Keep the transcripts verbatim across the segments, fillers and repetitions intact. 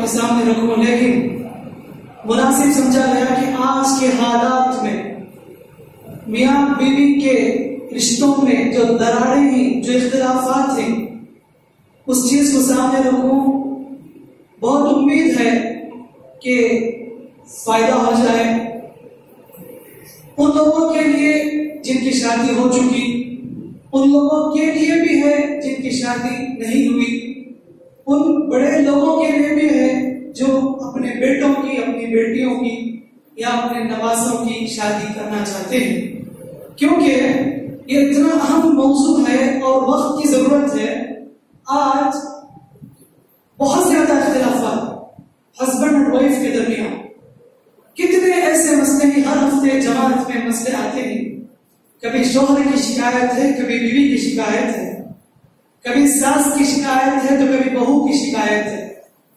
आपके सामने रखूं, लेकिन मुनासिब समझा गया कि आज के हालात में मियां बीवी के रिश्तों में जो दरारें हैं, जो इख्तिलाफात हैं, उस चीज को सामने रखूं। बहुत उम्मीद है कि फायदा हो जाए उन लोगों के लिए जिनकी शादी हो चुकी, उन लोगों के लिए भी है जिनकी शादी नहीं हुई, उन बड़े लोगों के लिए भी है जो अपने बेटों की, अपनी बेटियों की या अपने नवासों की शादी करना चाहते हैं, क्योंकि ये इतना अहम मौजू है और वक्त की जरूरत है। आज बहुत ज्यादा इख्तिलाफात हस्बैंड एंड वाइफ के दरमियान, कितने ऐसे मसले हैं, हर हफ्ते जमात में मसले आते हैं। कभी शोहर की शिकायत है, कभी बीवी की शिकायत है, कभी सास की शिकायत है तो कभी बहू की शिकायत है।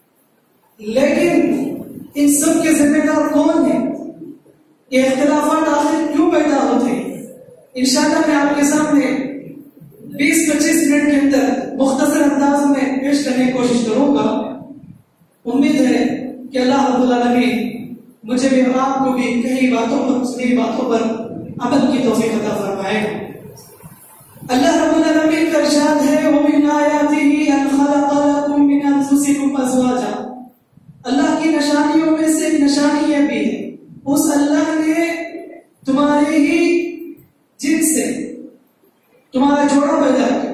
लेकिन इन सब के जिम्मेदार कौन है? ये इख्तिलाफात आखिर क्यों पैदा होते हैं? इंशाअल्लाह मैं आपके सामने बीस पच्चीस मिनट के अंदर मुख्तसर अंदाज में पेश करने की कोशिश करूंगा। उम्मीद है कि अल्लाह रब्बुल आलमीन मुझे भी और आपको भी कई बातों पर, सुनी बातों पर अमल की तौफीक अता फरमाएगा। अल्लाह रब्बुल आलमीन का इरशाद है, व मिन आयातिही अन खलक़ लकुम मिन अनफुसिकुम अज़वाजा। अल्लाह की निशानियों में से एक निशानी यह भी है, उस अल्लाह ने तुम्हारे ही जिनसे तुम्हारा जोड़ा पैदा किया,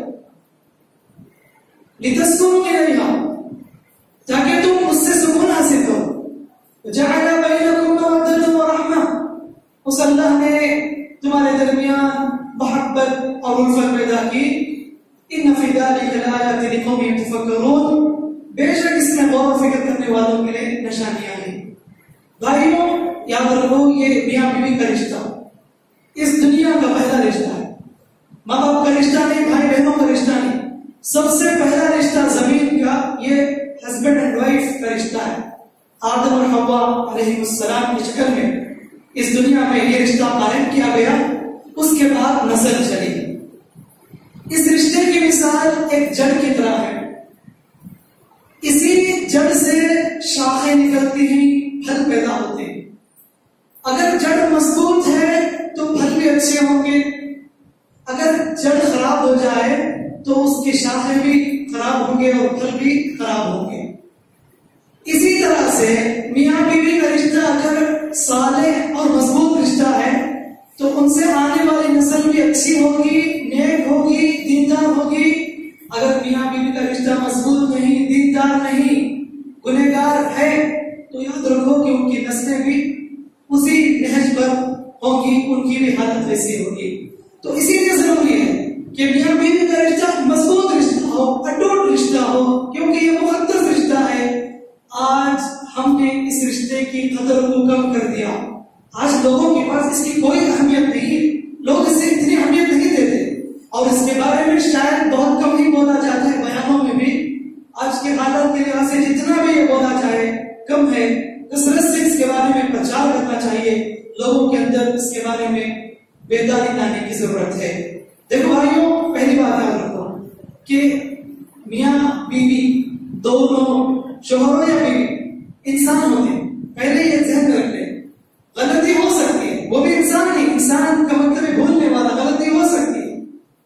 लितस्कुनु इलैहा, ताकि तुम उससे सुकून हासिल करो। जअला बैनकुम मवद्दतन व रहमा, उस अल्लाह ने तुम्हारे दरमियान मोहब्बत और उल्फत पैदा की। इन्न फी ज़ालिका लआयातिन लिक़ौमिन यतफ़क्करून, बेशक इसमें गौर व फिक्र करने वालों के लिए निशानियां हैं। भाइयों, याद रखो, ये मियां बीवी का रिश्ता इस दुनिया का पहला रिश्ता है। माँ बाप का रिश्ता नहीं, भाई बहनों का रिश्ता नहीं, सबसे पहला रिश्ता जमीन का ये हस्बैंड एंड वाइफ का रिश्ता है। आदम और हव्वा अलैहिस्सलाम की शक्ल में इस दुनिया में ये रिश्ता कायम किया गया, उसके बाद नस्ल चली। इस रिश्ते की मिसाल एक जड़ की तरह है। इसी जड़ से शाखें निकलती हैं, फल पैदा होते हैं। अगर जड़ मजबूत है तो फल भी अच्छे होंगे, अगर जड़ खराब हो जाए तो उसकी शाखें भी खराब होंगे और फल भी खराब होंगे। इसी तरह से मियां बीवी का रिश्ता अगर सालेह और मजबूत रिश्ता है तो उनसे आने वाली नस्ल भी अच्छी होगी, नेक होगी, दीनदार होगी। अगर मियां बीवी का रिश्ता मजबूत नहीं, दीनदार नहीं, गुनहगार है, तो याद रखो कि उनकी नस्लें भी उसी नहज पर होगी, उनकी भी हालत वैसी होगी। तो इसीलिए जरूरी है कि मियां बीवी का रिश्ता मजबूत रिश्ता हो, अटूट रिश्ता हो, क्योंकि ये मुकद्दस रिश्ता है। आज हमने इस रिश्ते की कदर को कम कर दिया। आज लोगों के पास इसकी कोई अहमियत नहीं, लोग इससे इतनी अहमियत नहीं देते और इसके बारे में शायद बहुत कम ही बोला जाता है। बयानों में भी आज के हालात के लिहाज से जितना भी ये बोला जाए कम है। कसरत से इसके बारे में प्रचार करना चाहिए, लोगों के अंदर इसके बारे में बेदारी लाने की जरूरत है। देखो भाइयों, पहली बात याद रखो कि मियां बीवी दोनों, शोहर या बीवी, इंसान होते हैं। पहले ये ध्यान रख ले, गलती हो सकती है, वो भी इंसान नहीं, इंसान का मतलब है भूलने वाला, गलती हो सकती है।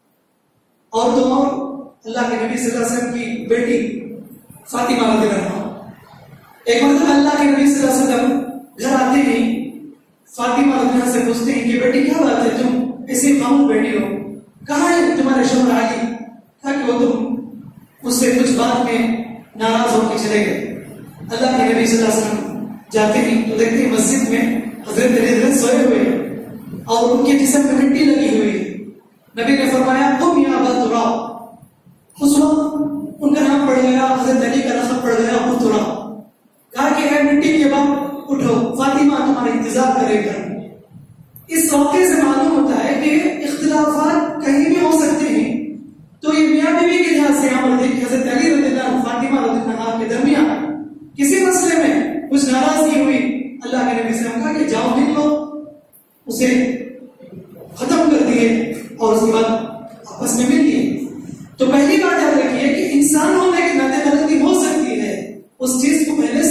और तो और अल्लाह के नबी सल्लल्लाहु अलैहि वसल्लम की बेटी फातिमा रज़ियल्लाहु अन्हा, एक मतलब अल्लाह के नबी सल्लल्लाहु अलैहि वसल्लम घर आते ही फातिमा रज़ियल्लाहु अन्हा से पूछते हैं कि बेटी क्या बात है, तुम ऐसे खामोश बैठी हो, कहाँ है तुम्हारे शोहर अली? था कि वो तुम उससे कुछ बात में नाराज होकर चले गए। अल्लाह के नबी सल्लल्लाहु अलैहि वसल्लम जाते ही तो देखते हैं मस्जिद में हजरत अली हजरत सोए हुए हैं और उनके जिस्म पे मिट्टी लगी हुई है। नबी ने फरमाया, तुम या अबा तुराब। उस वक्त उनका नाम पड़ गया, हजरत अली का लक़ब पड़ गया अबू तुराब। कहा कि है मिट्टी के बाद उठो, फातिमा तुम्हारा इंतजार करेगा। इस मौके से मालूम होता है कि इख्तिलाफात कहीं भी हो सकते हैं। तो ये मियां बीवी के लिहाज से यहाँ पर देखिए, हजरत अली रज़ियल्लाहु अन्हु फातिमा रज़ियल्लाहु अन्हा के दरमियान किसी मसले में कुछ नाराजगी हुई, अल्लाह के नबी से कहा कि जाओ मिल लो, उसे खत्म कर दिए और उसके बाद आपस में मिल लिए। तो पहली बात याद रखिए कि इंसान होने के नाते गलती हो सकती है, उस चीज को पहले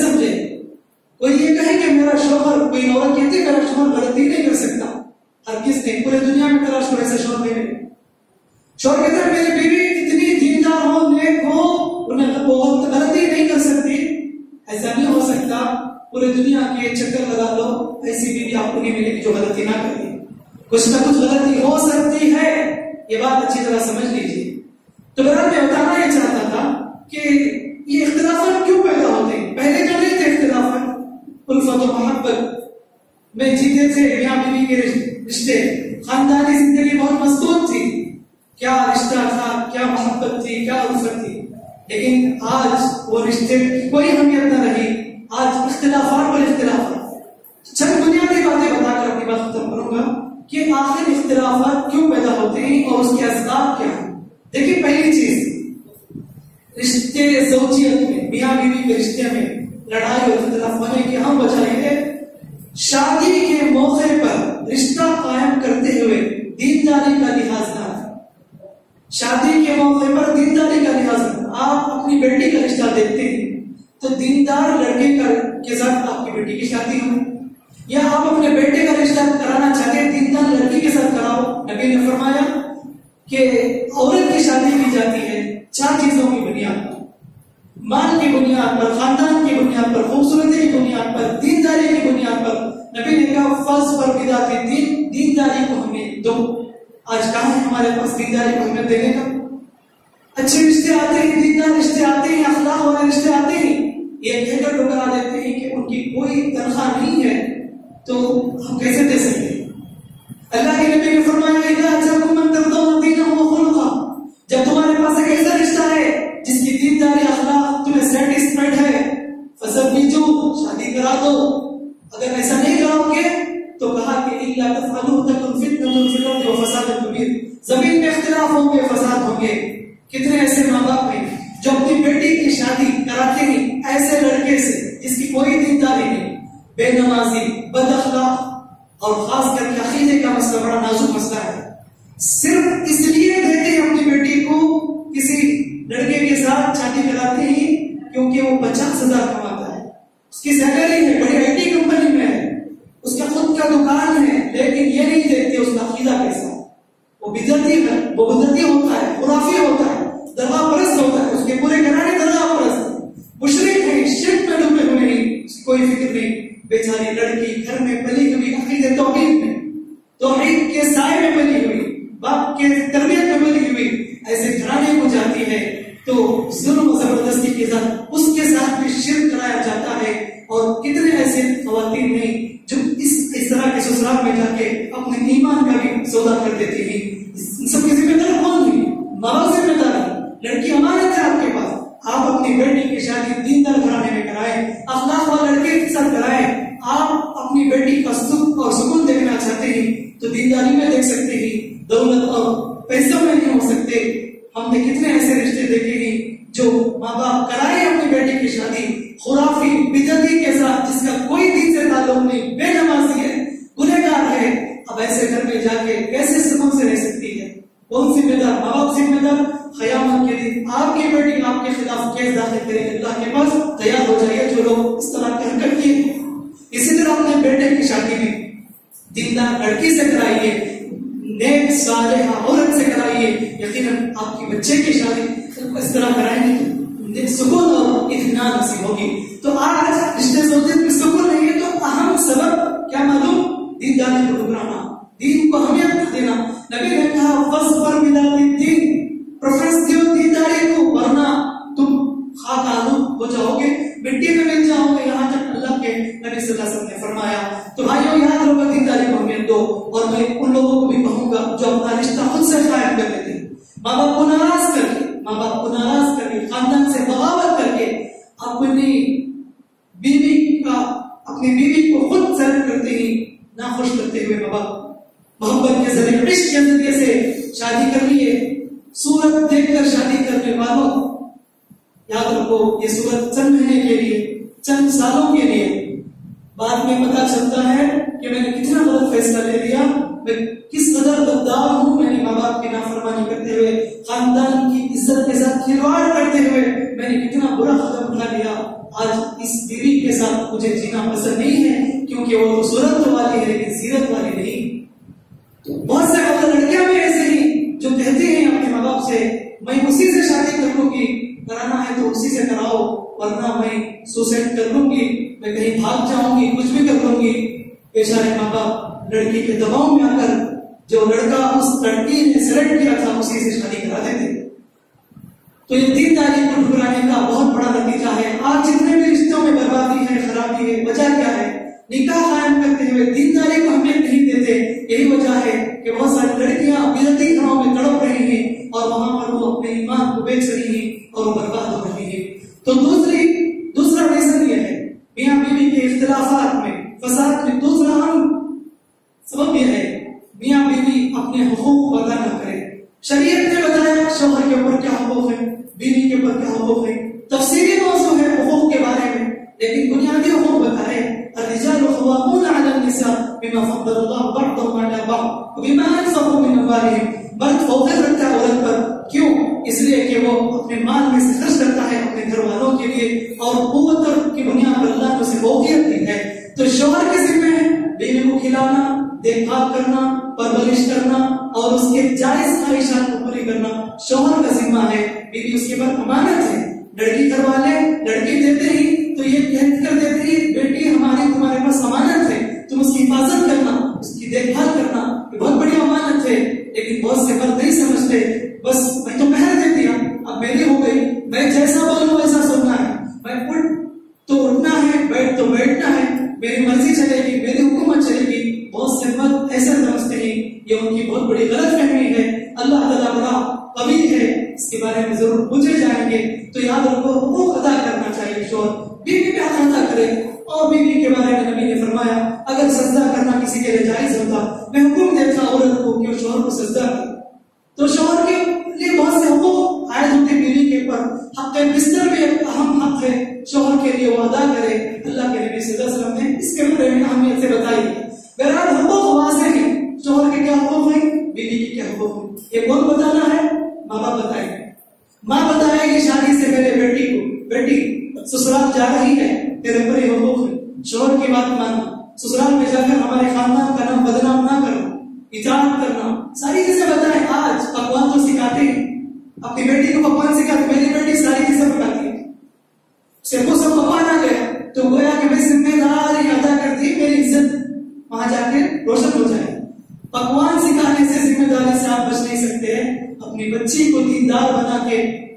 शौहर, कोई औरत कहती है मेरा शौहर गलती नहीं कर सकता, हर किस ने पूरे दुनिया में तलाश करो ऐसे शौहर नहीं मिले। शौहर कहते हैं मेरी बीवी इतनी दीनदार हो, नेक हो, उन्हें बहुत गलती नहीं कर सकती। ऐसा नहीं हो सकता, पूरे दुनिया के चक्कर लगा लो, ऐसी बीवी आपको नहीं मिलेगी जो गलती ना करती। कुछ ना कुछ गलती हो सकती है, ये बात अच्छी तरह समझ लीजिए। तो बहरहाल मैं बताना ये चाहता था कि ये इख्तिलाफात क्यों पैदा होते हैं। पहले जो नहीं थे इख्तिलाफात, उल्फत और मोहब्बत में जीते थे मियां बीवी के रिश्ते, खानदानी जिंदगी बहुत मजबूत थी, क्या रिश्ता था, क्या मोहब्बत थी, क्या उल्फत थी। लेकिन आज वो रिश्ते कोई अहमियत न रही, आज इख्तिलाफात पर इख्तिलाफात। चंद बुनियादी बातें बताकर अपनी बात खत्म करूंगा कि आखिर इख्तिलाफात क्यों पैदा होते हैं और उसके असबाब क्या है। देखिए पहली चीज, रिश्ते ज़ौजियत में, मियां बीवी के रिश्ते में लड़ाई और इख्तिलाफ होने की हम वजह है शादी के मौके पर रिश्ता कायम करते हुए दीनदारी का लिहाज ना। शादी के मौके पर दीनदारी का लिहाज ना। आप अपनी बेटी का रिश्ता देखते हैं तो दीनदार लड़के के साथ आपकी बेटी की शादी हो, या आप अपने बेटे का रिश्ता कराना चाहते हैं दीनदार लड़की के साथ कराओ। नबी ने फरमाया कि औरत की शादी की जाती है चार चीजों की बुनियाद पर, माल की बुनियाद पर, खानदान की बुनियाद पर, खूबसूरती की बुनियाद पर, दीनदारी की बुनियाद पर। नबी ने कहा फर्ज पर बिदात दीन, दीनदारी को हमें दो। आज कहाँ है हमारे पास दीनदारी को हमें देने का? अच्छे रिश्ते आते हैं, दीनदार रिश्ते आते हैं, अखलाक वाले रिश्ते आते हैं, ये कहकर ठुकरा देते हैं कि उनकी कोई तनख्वाह नहीं है, तो हम कैसे दे सकते हैं? अल्लाह के नबी ने फरमाया इज़ा अताकुम मन तर्दौना दीनहु व खुलुक़हु, जब तुम्हारे पास एक ऐसा रिश्ता है जिसकी दीनदारी अखलाक तुम्हें सेटिस्फाइड है, फज़व्विजू, शादी करा दो। अगर ऐसा नहीं कराओगे तो कहा कि इल्ला तफ़अलू तकुन फितनतुन फिल अर्दि व फ़सादुन कबीर, जमीन में इख्तिलाफ होंगे, फसाद होंगे। कितने ऐसे माँ बाप हैं जो अपनी बेटी की शादी कराते ही ऐसे लड़के से जिसकी कोई दीनदारी नहीं, बेनमाजी, बदअखलाक, और खास करके अकीदे का मसला बड़ा नाजुक मसला है, सिर्फ इसलिए देते हैं अपनी बेटी को किसी लड़के के साथ शादी कराते ही क्योंकि वो पचास हजार कमाता है, उसकी सैलरी है, बड़ी आईटी कंपनी में है, उसका खुद का दुकान है, लेकिन ये नहीं देखते उसका अकीदा कैसा है। वो बिदअती है, वो बिदअती होता है, खुराफी होता है, दरगाह परस्त होता है, उसके पूरे घराने दरगाह परस्त, मुशरिक है, शिर्क में डूबे हुए हैं, कोई फिक्र नहीं। बेचारी लड़की घर में पली हुई, अकीदे तौहीद में, तौहीद के साए में पली हुई, बाप के तरबियत में पली हुई, ऐसे घराने को जाती है तो जुल्म जबरदस्ती के साथ उसके साथ भी शिर्क कराया जाता है। और कितने ऐसे खवातीन हैं जो इस इस तरह के ससुराल में जाके अपने ईमान का भी सौदा कर देती है। इन सबकी जिम्मेदार कौन है? माँ बाप जिम्मेदार है, लड़की अमानत है आपके पास। आप अपनी बेटी की शादी दीनदार घराने में कराएं, अखलाक वाले लड़के के साथ कराएं। आप अपनी बेटी का सुख और सुकून देखना चाहते हैं तो दीनदारी में देख सकते हैं, दौलत और पैसों में नहीं हो सकते। हमने कितने ऐसे रिश्ते देखे हैं जो माँ बाप कराए अपनी बेटी की शादी खुराफी बिदअती के साथ, जिसका कोई दीन से ताल्लुक नहीं, बेनमाजी है, गुनहगार है। अब ऐसे घर में जाके कैसे सुकून से रह सकती है? कौन जिम्मेदार? माँ बाप जिम्मेदार। क़यामत के दिन आपकी बेटी आपके खिलाफ केस दाखिल करेगी अल्लाह के पास, तैयार हो जाइए जो लोग इस तरह की हरकत किए। इसी तरह अपने बेटे की शादी भी दीनदार लड़की से कराइए, नेक सालेहा औरत से कराइए, यकीनन आपकी बच्चे की शादी इस तरह कराएंगे सुकून और इत्मीनान नसीब होगी। तो आज रिश्ते ज़ौजियत में सुकून नहीं है तो अहम सबब क्या मालूम? दीनदारी को ठुकराना, दीन को अहमियत न देना। नबी ने कहा वज़्फ़र बिज़ाति दीन, प्रेफरेंस दो दीनदारी को, वरना तुम खाक आलूद हो जाओगे, मिट्टी में मिल जाओगे। यहाँ तक अल्लाह के नबी सल्लल्लाहु अलैहि वसल्लम ने फरमाया। तो भाइयों याद रखो दीनदारी को अहमियत दो। और मैं उन लोगों को भी कहूंगा जो अपना रिश्ता खुद से कायम कर लेते हैं, माँ बाप को नाराज करके माँ बाप को नाराज करके खानदान से बगावत करके अपनी बीवी का अपनी बीवी को खुद सेलेक्ट करते ही नाखुश करते हुए माँ बाप मोहब्बत के जरिए, इश्क के जरिए से शादी कर लिए। सूरत देखकर शादी करने वालों याद रखो ये सूरत चंद महीने के लिए, चंद सालों के लिए, बाद में पता चलता है कि मैंने कितना गलत फैसला ले लिया, मैं किस कदर गद्दार हूं। मैंने माँ बाप की नाफरमानी करते हुए, खानदान की इज्जत के साथ खिलवाड़ करते हुए मैंने कितना बुरा कदम उठा लिया। आज इस बीवी के साथ मुझे जीना पसंद नहीं है क्योंकि क्योंकि वो तो सूरत वाली है लेकिन सीरत वाली नहीं। तो बहुत से मतलब लड़कियां भी ऐसे ही जो कहती हैं अपने माँ बाप से मैं उसी से शादी कर लूंगी, कराना है तो उसी से कराओ वरना मैं सुसाइड कर लूंगी, मैं कहीं भाग जाऊंगी, कुछ भी कर लूंगी। बेचारे माँ बाप लड़की के दबाव में आकर जो लड़का उस लड़की ने सेलेक्ट किया था उसी से शादी करा देते। तो ये दीनदारी को ठुकराने का बहुत बड़ा नतीजा है। आज जितने भी रिश्तों में बर्बादी है, खराबी है, वजह क्या है? निकाह कायम करते हुए दीनदारी को हमें नहीं देते। यही वजह है कि बहुत सारी लड़कियां बिदअती घरों में तड़प रही हैं और वहां पर वो अपने ईमान को बेच रही हैं और वो बर्बाद हो रही है। तो दूसरी दूसरा रीजन ये है मियां बीवी के इख्तिलाफात में, फसाद में दूसरा अहम सबब यह है मियां बीवी अपने हुकूक अदा न करें। शरीयत ने बताया शौहर के ऊपर क्या हुकूक है, बीवी के ऊपर क्या हुकूक है, तफसीली मौजू है हुकूक के बारे में, लेकिन बुनियादी हुकूक बताए अर्रिजालु क़व्वामून अला निसा बिमा फ़द्दलल्लाहु बअदहुम अला बअद व बिमा अनफ़क़ू मिन अम्वालिहिम। मर्द फौक़ियत रखता है औरत पर, क्यों? इसलिए कि वो अपने माल में से खर्च करता है अपने घर वालों के लिए और कुव्वत की बुनियाद पर अल्लाह ने उसे फौक़ियत दी है। तो शौहर के जिम्मे है बीवी को खिलाना, देखभाल करना, परवरिश करना और उसके जायज ख्वाहिशात को पूरी करना शौहर का जिम्मा है। बीवी उसके पर अमानत है। लड़की घर वाले लड़की देते ही तो ये कह कर देते ही बेटी हमारी तुम्हारे पास अमानत है, तुम उसकी हिफाजत करना, उसकी देखभाल करना, ये बहुत बड़ी अमानत है। लेकिन बहुत से मर्द नहीं समझते, बस मैं तो पहल देती हूँ, अब मेरी हो गई, मैं जैसा बोलूं वैसा सुनना है, मैं उठ तो उठना है, बैठ तो बैठना है, मेरी मर्जी चलेगी, मेरी हुकूमत चलेगी। बहुत से मर्द ऐसा समझते हैं, ये उनकी बहुत बड़ी गलतफहमी है। अल्लाह ताला बड़ा कवी है, इसके बारे में जरूर पूछे जाएंगे। तो याद रखो हुकूक अदा करना चाहिए। शौहर बीवी पे हक अदा करे और बीवी के बारे में नबी ने फरमाया अगर सजदा करना किसी के लिए जायज होता, मैं हुक्म देता औरत को कि शौहर को सजदा करे। तो शौहर के लिए बहुत से हुकूक आयत होते बीवी के ऊपर। हक बिस्तर भी एक अहम हक है शौहर के लिए, वो अदा करे। अल्लाह के नबी सल्लल्लाहु अलैहि वसल्लम ने इसके बारे में अहमियत से बताई। बहरहाल हुकूक वाज़ेह है, शौहर के क्या हुकूक है, बीवी के क्या हुकूक है, ये कौन बताना है? माँ बाप बताएंगे। माँ बताएगी शादी से पहले बेटी को, बेटी ससुराल जा रही है, तेरे पर ये हुकूक है, शौहर की बात मानना, ससुराल में जाकर हमारे खानदान का नाम बदनाम ना करना, इजाजत करना, सारी चीजें बताएं। आज पकवान तो सिखाते हैं, अपनी बेटी को पकवान सिखाते, मेरी बेटी सारी चीजें पकाती है, सिर्फ सब पकवान आ गया तो गोया कि मैं जिम्मेदारी अदा करती, मेरी इज्जत वहां जाके रोशन हो जाए। पकवान सिखाने से जिम्मेदारी से आप बच नहीं सकते। अपनी बच्ची को दीनदार बना के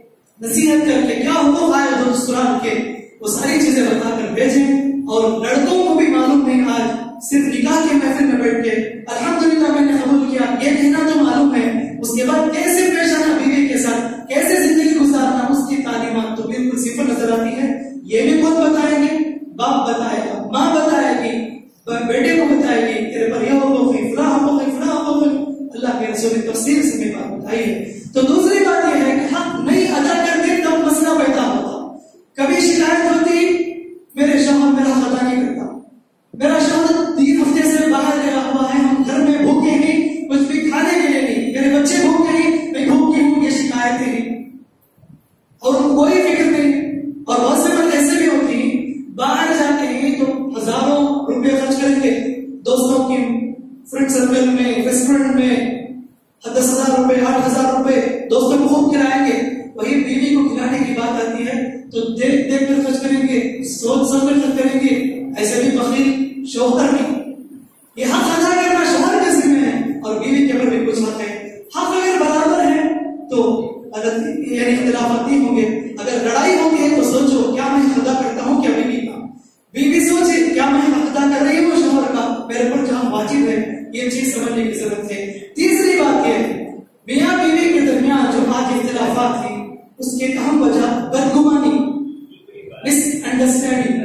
नसीहत करके क्या हुकूक आए दो ससुराल के, वो सारी चीजें बताकर भेजें। और लड़कों को भी मालूम नहीं, आज सिर्फ निकाह के महफिल में बैठ के अल्हम्दुलिल्लाह मैंने कबूल किया ये कहना तो मालूम है, उसके बाद कैसे पेश आना बीवी के साथ, कैसे जिंदगी गुजारना, उसकी तालीमात तो बिल्कुल सिफर नजर आती है। ये भी कौन बताएंगे? बाप बताएगा, माँ बताएगी, बेटे को बताएगी तेरे पर यह हुकूक है, फला हुकूक है, फला हुकूक है। अल्लाह के रसूल ने तफसील से में बात बताई है। तो दूसरी बात यह है कि हक नहीं अदा करते तब मसला पैदा होता। कभी शिकायत होती मेरे शौहर मेरा हक अदा नहीं करता, मेरा शौहर तीन हफ्ते से बाहर गया हुआ है, हम घर में भूखे हैं, कुछ भी खाने के लिए नहीं, मेरे बच्चे भूखे हैं, मैं भूखी हूँ, ये शिकायतें हैं और उनको कोई फिक्र नहीं। और बहुत से मर्द ऐसे भी होती हैं बाहर जाते हैं तो हजारों रुपए खर्च करेंगे, दोस्तों की फ्रेंड सर्कल में, रेस्टोरेंट में दस हजार रुपए, आठ हजार रुपए दोस्तों को खूब खिलाएंगे। वही बीवी को खिलाने की बात आती है तो देख देख कर खर्च करेंगे, सोच समझ कर खर्च करेंगे। ऐसे भी बखील शौहर नहीं। ये हक अदा करना शौहर के जिम्मे है और बीवी के ऊपर भी कुछ हक है। हक अगर बराबर है तो अलग यानी इख्तिलाफात नहीं होंगे। अगर लड़ाई होती है तो सोचो क्या मैं अदा करता हूँ क्या बीवी का, बीवी सोचे क्या मैं अदा कर रही हूँ शौहर का, मेरे पर जहां वाजिब है। ये चीज समझने की जरूरत है। तीसरी बात यह है मियां बीवी के दरमियान जो आज इख्तिलाफात थी उसकी अहम वजह बदगुमानी, मिसअंडरस्टैंडिंग।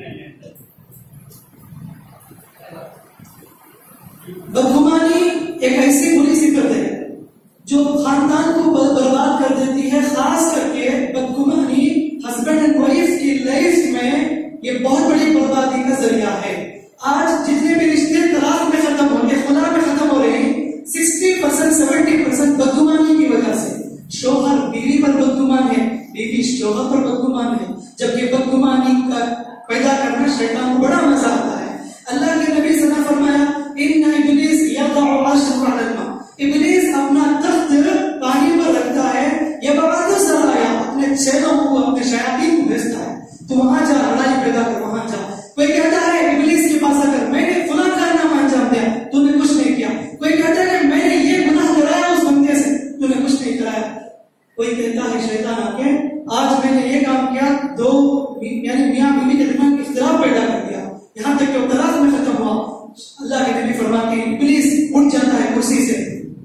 बदगुमानी एक ऐसी बुरी सिफत है जो खानदान को बर्बाद कर देती है। खास करके बदगुमानी हस्बैंड एंड वाइफ की लाइफ में ये बहुत बड़ी बर्बादी का जरिया है। आज जितने भी रिश्ते तलाक में खत्म होंगे, खुदा में खत्म हो रहे हैं, साठ परसेंट सत्तर परसेंट बदगुमानी की वजह से। शौहर बीवी पर बदगुमान है, बीवी शौहर पर बदगुमान है, जबकि बदगुमानी का पैदा करना शैतान को बड़ा मजा आता है। अल्लाह के वहां जा, लड़ाई पैदा कर, वहां जा। कोई कहता है इब्लीस के पास आकर मैंने फलां कारनामा अंजाम दिया, तूने कुछ नहीं किया। कोई कहता है मैंने ये गुनाह कराया उस बंदे से, तूने कुछ नहीं कराया। कोई कहता है शैतान आके आज मैंने ये काम किया, दो यानी मियां बीवी के दरमियान इख्तिलाफ पैदा कर दिया, यहां तक कि तलाक में खत्म हुआ। अल्लाह के नबी फरमाते हैं इब्लीस उठ जाता है कुर्सी से,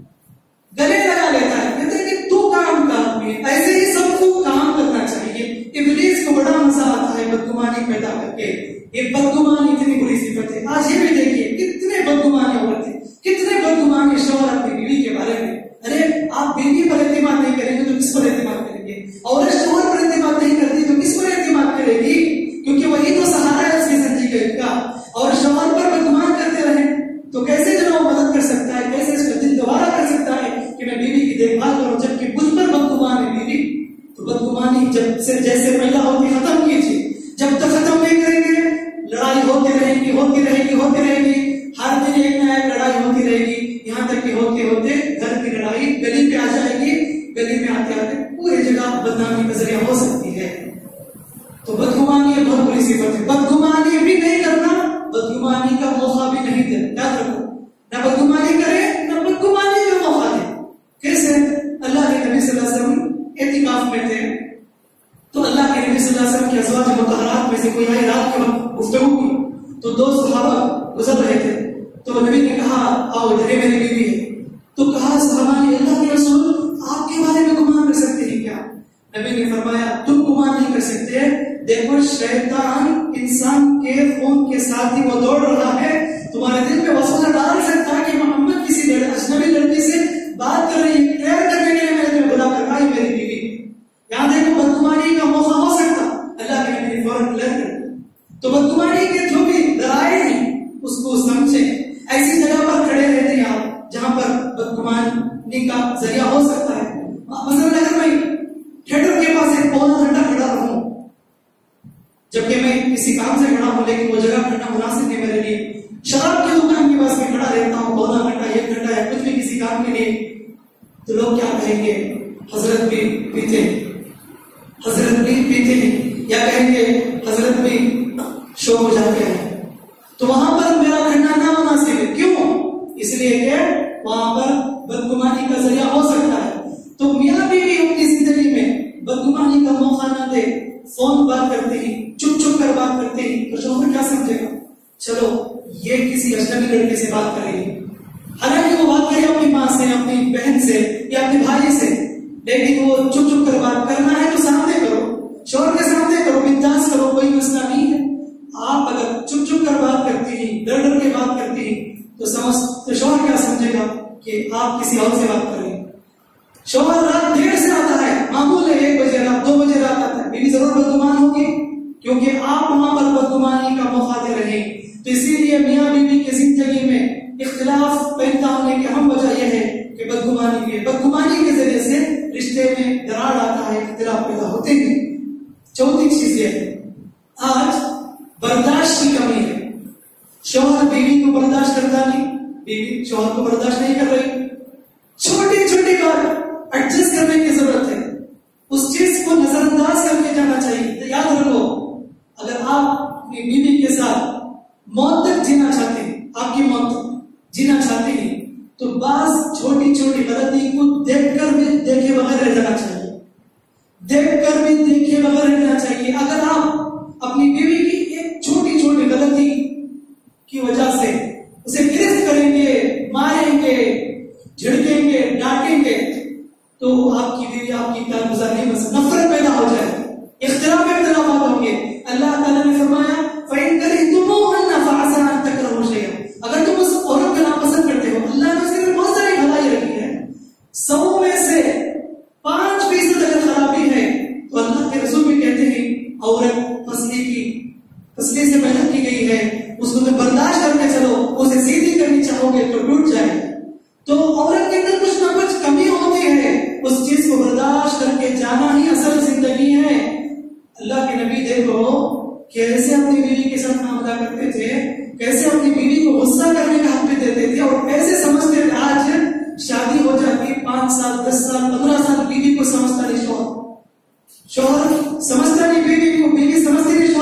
गले लगा लेता है, कहते हैं कि तू काम का आदमी है। ऐसे ही सबको काम करना चाहिए। इब्लीस को बड़ा मजा आता है बदगुमानी पैदा करके। ये बदगुमानी इतनी बुरी सिफत है। आज ये भी देखिए कितने बदगुमानी औरत है, कितने बदगुमानी शौहर अपनी बीवी के बारे में। अरे आप बीवी पर एतमाद नहीं करेंगे तो किस पर एतमाद करेंगे? औरत शौहर पर एतमाद नहीं करती तो किस पर एतमाद करेगी? क्योंकि वही तो सहारा है उसकी जिंदगी का। और शौहर पर बदगुमान करते रहे तो कैसे जो मदद कर सकता है, कैसे इसका दिल दोबारा कर सकता है कि मैं बीवी की देखभाल करूं, जबकि मुझ पर बदगुमान है बीवी। तो बदगुमानी जब से जैसे पैदा होती खत्म कीजिए। जब तक खत्म नहीं करेंगे लड़ाई होती रहेगी होती रहेगी होती रहेगी हर दिन एक ना एक लड़ाई होती रहेगी, यहाँ तक कि होते होते घर की लड़ाई गली पे आ जाएगी। गली में आते आते पूरी जगह बदनामी का जरिया हो सकती है। तो बदगुमानी बहुत बुरी सिफत है। बदगुमानी भी नहीं करना, बदगुमानी का मौका भी नहीं देना। याद रखो, न बदगुमानी करे न बदगुमानी का मौका दे। कैसे? अल्लाह के नबी सल्लल्लाहु अलैहि वसल्लम एतिकाफ में थे तो अल्लाह के नबी सल्लल्लाहु अलैहि वसल्लम की अज़वाज मुतहहरात में से कोई आई रात के वक्त गुफ्तगू की तो दो सहाबा गुजर रहे थे। तो नबी ने कहा आओ इधर मेरी बीवी है। तो कहा सहाबा ने अल्लाह के रसूल आपके बारे में गुमान कर सकते हैं क्या? नबी ने फरमाया तुम गुमान नहीं कर सकते। देखो शैतान इंसान के खून के साथ ही वो दौड़ रहा है, तुम्हारे दिल में वसवसा डाल सकता है कि मोहम्मद किसी अजनबी लड़की से बात कर रही है, प्यार करने के लिए मैंने तुम्हें बुला कर कहा मेरी बीवी। यहां देखो बदगुमानी का मौका हो सकता, अल्लाह के नबी ने फौरन क्लियर कर दिया। तो बदगुमानी के जो भी दराए हैं उसको समझे। ऐसी जगह पर खड़े रहते हैं आप जहां पर बदगुमानी का जरिया हो सकता है। मसलन अगर मैं थिएटर के पास एक पौना घंटा खड़ा रहूं, जबकि मैं किसी काम से खड़ा हूं लेकिन वो जगह खड़ा मुनासिब है मेरे लिए, शराब की दुकान के पास में खड़ा रहता हूं पौना घंटा एक घंटा या कुछ भी किसी काम के लिए, तो लोग क्या कहेंगे? हजरत भी पीते हजरत भी पीते हैं, या कहेंगे हजरत भी शो हो जाते हैं। तो वहां पर मेरा खड़ना ना मुनासिब है। क्यों? इसलिए कि वहां पर बदगुमानी का जरिया हो सकता है। तो मियां बीवी अपनी जिंदगी में बदगुमानी का मौका ना दे, फोन बात करते ही चुप चुप कर बात करते ही तो शौहर क्या समझेगा? चलो ये किसी अजनबी लड़के से बात करेगी, हालांकि वो बात करे अपनी माँ से, अपनी बहन से या अपने भाई से, लेकिन वो चुप चुप कर बात करना है तो सामने करो, शौहर के सामने करो, बिंदास करो, कोई मसला नहीं है। आप अगर चुप चुप कर बात करती हैं, डर डर के बात करती हैं, तो समझ तो शौहर क्या समझेगा कि आप किसी और से बात कर रहे हैं। शौहर रात देर से आता है, मामूल है एक बजे रात दो बजे रात आता है, बीवी जरूर बदगुमान होगी क्योंकि आप वहां पर बदगुमानी का मौका दे रहे हैं। तो इसीलिए मियां बीवी की जिंदगी में इख्तिलाफ पैदा होने की अहम वजह यह है कि बदगुमानी है। बदगुमानी के जरिए से रिश्ते में दरार आता है, इख्तिलाफ पैदा होते हैं। चौथी चीज यह है आज बर्दाश्त की कमी है। शौहर बीवी को बर्दाश्त करता नहीं, बीवी शौहर को बर्दाश्त नहीं कर रही। छोटी छोटी बात एडजस्ट करने की जरूरत है, उस चीज को नजरअंदाज करके जाना चाहिए। तो याद रखो, अगर आप अपनी बीवी के साथ मौत तक जीना चाहते हैं, आपकी मौत तक जीना चाहते हैं, तो बास छोटी छोटी गलती को देखकर भी देखे बगैर रह जाना चाहिए, देखकर भी देखे बगैर रहना चाहिए। अगर आप अपनी बीवी की एक छोटी छोटी गलती की वजह से उसे गिरफ्त करेंगे, मारेंगे, झिड़केंगे, डांटेंगे, तो आपकी बीवी आपकी कारगुजार नहीं बन सकती, नफरत पैदा हो जाए, इख्तिलाफ में इख्तिलाफात होंगे। अल्लाह ताला ने फरमाया फ़इन करिहतुमूहुन्ना फ़असा अन तकरहू शैअन। अगर तुम उस औरत का नापसंद करते हो, अल्लाह ने उसके लिए बहुत सारी भलाई रखी है, सौ में से पांच फीसद अगर खराबी है तो अल्लाह के रसूल भी कहते हैं औरत फसली की फसली से मेहनत की गई है, उसको तो बर्दाश्त करके चलो, उसे सीधी करनी चाहोगे तो टूट जाए। तो औरत के अंदर कुछ ना कुछ कमी होती है, उस चीज को बर्दाश्त करके जाना ही असल जिंदगी है। अल्लाह के नबी देखो कैसे अपनी बीवी के साथ मामला करते थे, कैसे अपनी बीवी को गुस्सा करने का हक भी देते थे, और कैसे समझते थे। आज शादी हो जाती पांच साल दस साल पंद्रह साल बीवी को समझता नहीं शौहर, शौहर समझता नहीं बीवी को, बीवी समझती नहीं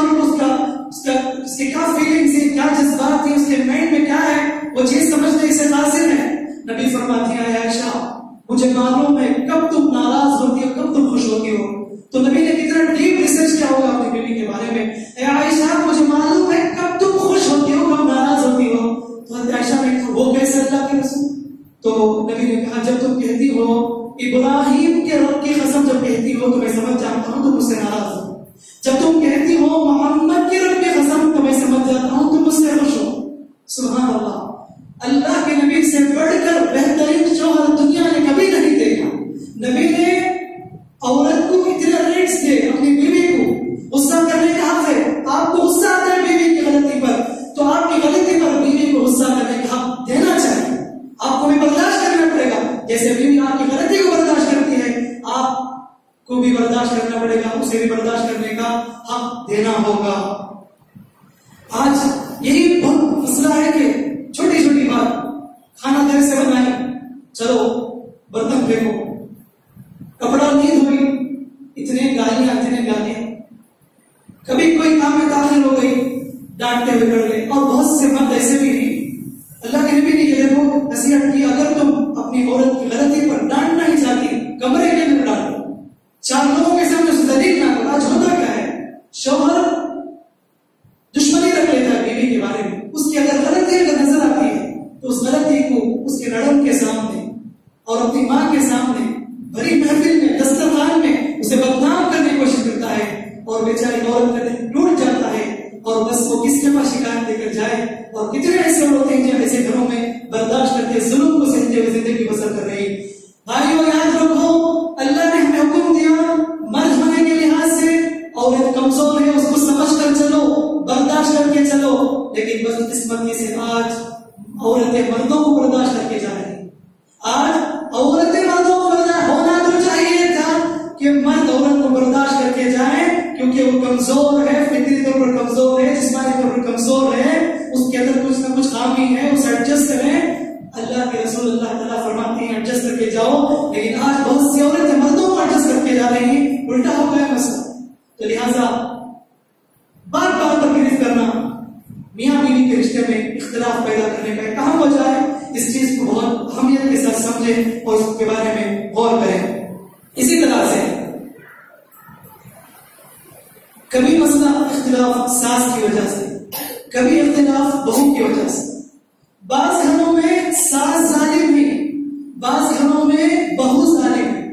उसकी क्या फीलिंग्स थी, क्या जज्बात थी, उसके माइंड में क्या है, वो चीज समझने से हासिल है। नबी फरमाती है आयशा मुझे मालूम है कब तुम नाराज होती हो, कब तुम खुश होती हो। तो नबी ने कितना डीप रिसर्च किया होगा अपनी बीवी के बारे में। ए आयशा मुझे मालूम है कब तुम खुश होती हो, कब नाराज होती हो। तो आयशा ने कहा वो कैसे अल्लाह के रसूल? तो नबी ने कहा जब तुम कहती हो इब्राहिम के रब की कसम जब कहती हो तो मैं समझ जाता हूं तुम मुझसे नाराज हो। जब तुम कहती हो मोहम्मद के रब की कसम तो मैं समझ जाता हूं तुम मुझसे खुश हो। सुभान अल्लाह, अल्लाह के नबी से बढ़कर बेहतरीन शौहर दुनिया ने कभी नहीं देखा। नबी ने औरत को इतने रेट्स दिए, अपनी बीवी को गुस्सा करने का हक है। आपको गुस्सा आता है बीवी की गलती पर, तो आपकी गलती पर बीवी को गुस्सा करने का हक देना चाहिए। आपको भी बर्दाश्त करना पड़ेगा, जैसे बीवी आपकी गलती को बर्दाश्त करती है आपको भी बर्दाश्त करना पड़ेगा, उसे भी बर्दाश्त करने का हक देना होगा। आज यही बहुत मसला है कि छोटी छोटी बात, खाना देर से बनाई, चलो बर्तन फेंको, कपड़ा नहीं धोई, इतने गालियां इतने गालियां, कभी कोई काम में ताखिर हो गई डांटते हुए कर गए। और बहुत से मर्द ऐसे भी नहीं, अल्लाह के नबी ने ये देखो नसीहत की, अगर तुम अपनी औरत की गलती पर डांटना ही चाहती कमरे के अंदर डांटो, चार लोगों के सामने उसे दलील ना करो। आज होता क्या है, शौहर दुश्मनी रख लेता है बीवी के बारे में, उसकी अगर गलती अगर नजर आती है तो उस गलती को उसके नड़म के सामने और अपनी माँ के सामने भरी महफिल में दस्तरखान में उसे बदनाम करने की कोशिश करता है और बेचारी औरत का दिल टूट जाता है और बस वो किसके पास शिकायत लेकर जाए। और कितने ऐसे होते हैं जो ऐसे घरों में बर्दाश्त करके जुल्म को सहते हुए जिंदगी बसर कर रही। भाइयों याद रखो अल्लाह ने हमें हुक्म दिया मर्द होने के लिहाज से औरत कमजोर है उसको समझ कर चलो, बर्दाश्त करके चलो, लेकिन बदकिस्मती से आज औरतें मर्दों को बर्दाश्त करके जा रही है। आज औरतें मर्दों को बर्दाश्त होना तो चाहिए था कि मर्द औरत को बर्दाश्त करके जाए, क्योंकि वो कमजोर है, फितरी तौर पर कमजोर है, जिस्मानी तौर पर कमजोर है, उसके अंदर कुछ ना कुछ खामी है, उसे एडजस्ट करें। अल्लाह के रसूल अल्लाह ताला फरमाते हैं एडजस्ट करके जाओ, लेकिन आज बहुत सी औरतें मर्दों को एडजस्ट करके जा रही हैं, उल्टा हो गया मसला। तो लिहाजा बार बार तकलीफ करना मियाँ बीवी के रिश्ते में इख्तिलाफ पैदा करने का कहां वजह है, इस चीज को बहुत अहमियत के साथ समझें और उसके बारे में गौर करें। इसी तरह से कभी मसला इख्तिलाफ सास की वजह से, कभी इख्तिलाफ बहू की वजह से। बाज घरों में सास जालिम है, बाज घरों में बहू जालिम है।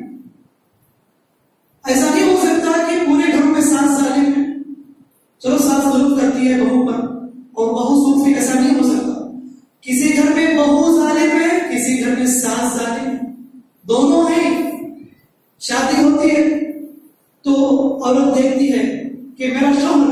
ऐसा नहीं हो सकता कि पूरे घरों में सास जालिम है, चलो सास जुल्म करती है बहू पर और बहू सूफी, ऐसा नहीं हो सकता। किसी घर में बहू जालिम है, किसी घर में सास जालिम है, दोनों हैं। शादी होती है तो औरत देखती है कि मेरा शौहर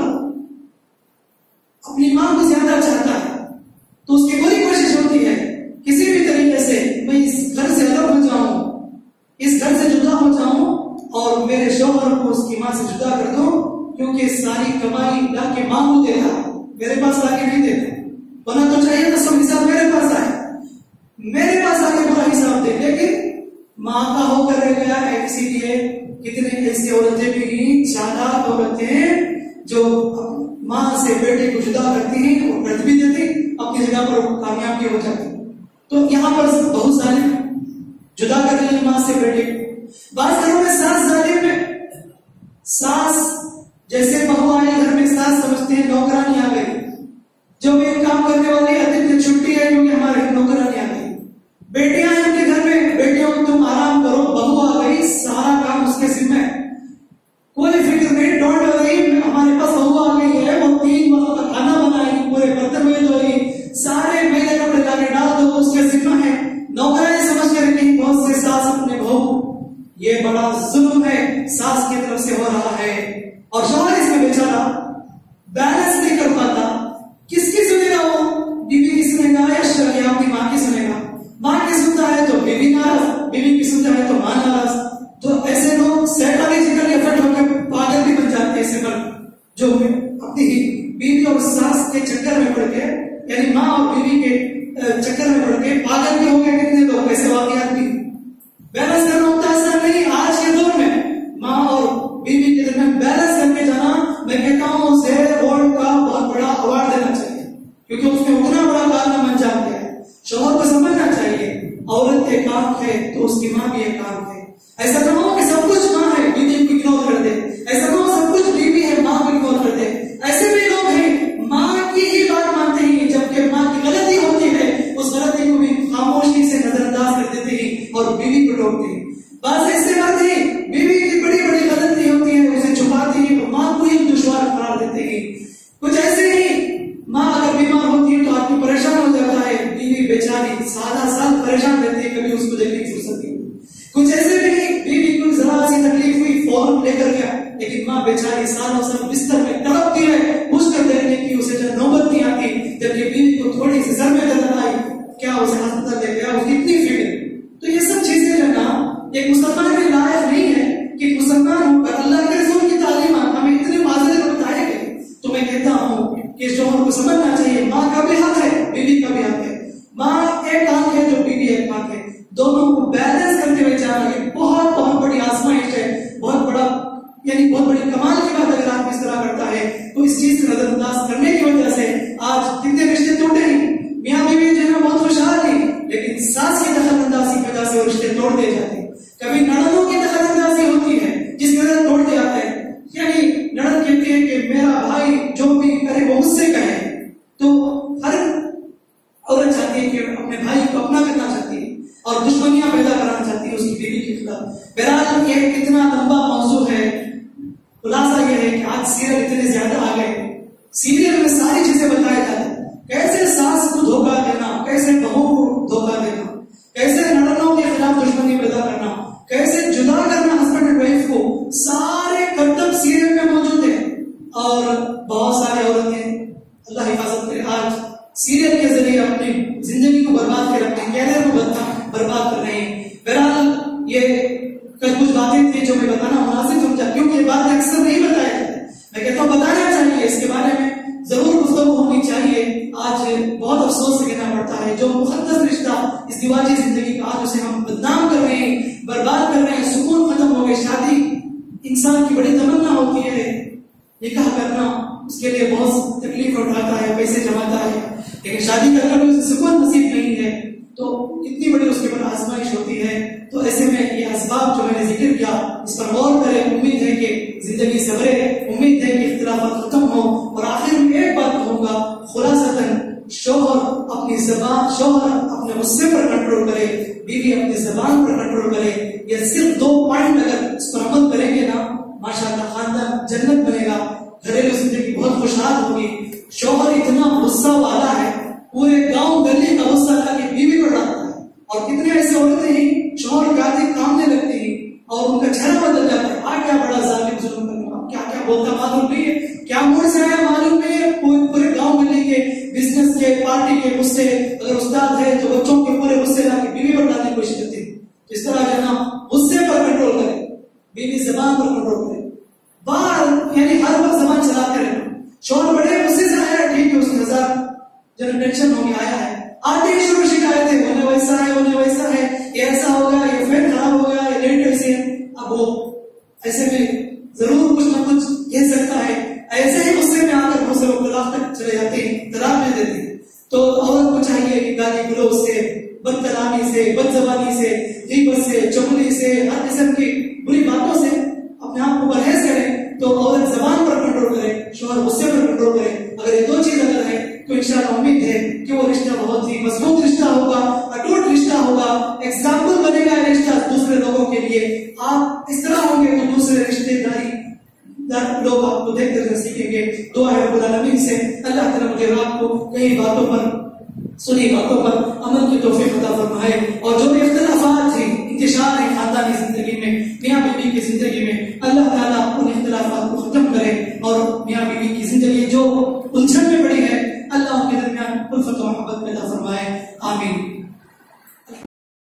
अपनी मां को ज्यादा चाहता है, तो उसकी पूरी कोशिश होती है किसी भी तरीके से मैं इस घर से अलग हो जाऊं, इस घर से जुदा हो जाऊं और मेरे शौहर को उसकी मां से जुदा कर दूं, क्योंकि सारी कमाई लाके मां को देता है, मेरे पास लाके नहीं देता। होना तो चाहिए तो सब हिसाब मेरे पास आए, मेरे पास आके पूरा हिसाब दे, लेकिन मां का होकर रह गया है। इसीलिए कितने ऐसी औरतें भी, चालाक औरतें जो मां से बेटे को जुदा करती हैं और कर्ज भी देती, अपनी जगह पर कामयाब भी हो जाती। तो यहाँ पर बहुत सारे जुदा कर रही है मां से बेटे को। बात घरों में सास जालिम है, सास जैसे बहू आई घर में सास समझते हैं नौकरानी आ गई, जो भी काम करने वाली अतिथि छुट्टी है क्योंकि हमारे नौकरानी आ गई। बेटियां हैं उनके घर में, बेटियों तुम आराम करो, बहू आ गई सारा काम उसके जिम्मे, कोई फिक्र नहीं, डोंट वरी, हमारे पास बहू आ गई है, वो तीन वक्त का खाना बनाएगी, पूरे बर्तन में धोएगी, सारे मेले कपड़े लाके डाल दो, उसके जिम्मा है। नौकरानी समझ कर नहीं, बहुत से सास अपने बहू, ये बड़ा जुल्म है सास की तरफ से हो रहा है। और शौहर इसमें बेचारा बैलेंस नहीं कर पाता, किसकी सुनेगा वो, बीवी की सुनेगा या अपनी माँ की सुनेगा। माँ की सुनता है तो बीवी नाराज, बीवी की सुनता है तो माँ नाराज। तो ऐसे लोग साइकोलॉजिकली इफेक्ट होकर पागल भी बन जाते हैं, ऐसे मर्द जो अपनी बीवी और सास के चक्कर में पड़ के, यानी माँ और बीवी के चक्कर में पड़ के पागल भी हो गए कितने लोग, ऐसे वाकयात भी। बैलेंस करना उतना आसान नहीं आज के दौर में, माँ और बीवी के दरमियान बैलेंस करके जाना। मैं कहता हूँ शेर बोर्ड का बहुत बड़ा अवार्ड कुछ ऐसे ही माँ अगर बीमार होती है तो आदमी परेशान हो जाता है, बीवी बेचारी सादा साल परेशान रहती है, कभी उसको देखने की फुर्सत नहीं। कुछ ऐसे भी नहीं, बीवी को जरा सी तकलीफ हुई फौरन लेकर गया, लेकिन माँ बेचारी सालों साल बिस्तर में तड़पती है, मुझकर देखने की उसे जब नौबत नहीं आती। जब ये बीवी को थोड़ी सी सर में दर्द आई, क्या उसे अस्पताल ले गया, उसकी इतनी फिक्र। तो ये सब चीजें जो ना एक मुसलमान के लायक नहीं है कि मुसलमान होकर अल्लाह के रसूल की तालीमात हमें इतने वाज़ेह और बताए गए। तो मैं कहता हूँ कि शोहर को समझना चाहिए माँ का भी हक है, बीवी का भी हक है। माँ एक आंख है जो बीवी एक आंख है, दोनों को बैलेंस करते हुए जाना ये बहुत बहुत बड़ी आजमाइश है, बहुत बड़ा यानी बहुत बड़ी कमाल की बात। अगर आप इस तरह करता है तो इस चीज से नजरअंदाज करने की वजह से आज कितने रिश्ते टूटे नहीं। मियाँ बीवी जो है बहुत खुशहाल नहीं, लेकिन सास की दखलअंदाजी की वजह से वो रिश्ते तोड़ दिए जाते हैं। कभी ननदों की दखलअंदाजी होती है जिस वजह से तोड़ दिया जाता है। यानी ननद कहती है कि मेरा भाई जो भी करे वो मुझसे कहे, तो हर औरत चाहती है कि अपने भाई को अपना करना चाहती है और दुश्मनियां पैदा कराना चाहती है उसकी बीवी के खिलाफ। बहरहाल ये कितना लंबा मौजू है, खुलासा यह है कि आज सीरियल इतने ज्यादा आ गए, सीरियल में सारी चीजें बताया जाती है, कैसे सास को धोखा देना, कैसे बहू को धोखा देना, कैसे ननदों के खिलाफ दुश्मनी पैदा करना, कैसे जुदा करना हस्बैंड एंड वाइफ को, सारे करतब सीरियल में मौजूद है। और बहुत सारी औरतें अल्लाह हिफाजत करे आज सीरियल के जरिए अपनी जिंदगी को बर्बाद कर अपने कैरियर को बर्बाद कर रहे हैं। बहरहाल ये कुछ बातें थी जो मैं बताना मुनासिब समझा, क्योंकि ये बातें अक्सर नहीं बताई जाती। मैं कहता हूँ बताना चाहिए, इसके बारे में जरूर गुफ्तगू होनी चाहिए। आज बहुत अफसोस से कहना पड़ता है जो मुक़द्दस रिश्ता इस दिवाजी जिंदगी का आज उसे हम बदनाम कर रहे हैं, बर्बाद कर रहे हैं, सुकून खत्म हो गए। शादी इंसान की बड़ी तमन्ना होती है, निकाह करना उसके लिए बहुत तकलीफ उठाता है, पैसे जमाता है, लेकिन शादी करना भी उसे सुकून नसीब नहीं है, तो इतनी बड़ी उसके ऊपर आजमाइश होती है। तो ऐसे में ये असबाब जो मैंने जिक्र किया इस पर गौर करें। उम्मीद है कि जिंदगी सवरे, उम्मीद है कि इख्तिलाफात खत्म हो। और आखिर में एक बात कहूंगा, खुलासतन शौहर अपनी जबान शौहर अपने गुस्से पर कंट्रोल करे, बीवी अपनी जबान पर कंट्रोल करे। ये सिर्फ दो पॉइंट अगर इस पर अमल करेंगे ना, माशाअल्लाह खानदान जन्नत बनेगा, घरेलू जिंदगी बहुत खुशहाल होगी। शौहर इतना गुस्सा वाला है, पूरे गांव गली का गुस्सा लाके बीवी पर डालता है। और कितने ऐसे औरतें ही शौहर के आगे कामने लगती हैं और उनका चेहरा बदल जाता है। आ क्या बड़ा जालिम जुल्म करना, क्या क्या बोलता मालूम नहीं है, क्या मूड से आया मालूम नहीं है। पूरे गांव गली के, बिजनेस के, पार्टी के गुस्से, अगर उस्ताद है तो बच्चों के पूरे गुस्से लाके बीवी पर डालने की कोशिश करती है। इस तरह जो ना गुस्से पर कंट्रोल करे, बीवी जबान पर कंट्रोल करे, बार यानी हर वक्त जबान चलाते रहे। शौहर बड़े गुस्से से आया, ठीक है, उसके हजार जो टेंशन हो गया आया है, आते ही शुरू शिकायतें, होने वैसा है, होने वैसा है, ये ऐसा हो गया, ये फैन खराब हो गया, ये लेट ऐसे है। अब वो ऐसे में जरूर कुछ ना कुछ कह सकता है, ऐसे ही गुस्से में आकर बहुत से लोग तलाक तक चले जाते हैं, तलाक दे देते हैं। तो औरत को चाहिए कि गाली गलौज से, बदकलामी से, बदजबानी से, गीबत से, चुगली से, हर किस्म की बुरी बातों से अपने आप को परहेज करे। तो औरत जबान पर कंट्रोल करे, शौहर गुस्से पर कंट्रोल करे। अगर ये दो चीज अगर है तो इंशाअल्लाह उम्मीद है कि वो रिश्ता बहुत ही मजबूत रिश्ता होगा, अटूट रिश्ता होगा, एग्जाम्पल बनेगा रिश्ता दूसरे लोगों के लिए। आप इस तरह होंगे तो दूसरे रिश्तेदारी लोग आपको देख कर सीखेंगे। दुआ है रब्बुल आलमीन से अल्लाह ताला मुझे रात को कई बातों पर, सुनी बातों पर अमल की तौफीक अता फरमाए। और जो इख्तिलाफात हैं, इंतशार है खानदानी जिंदगी में, मियां बीवी की जिंदगी में,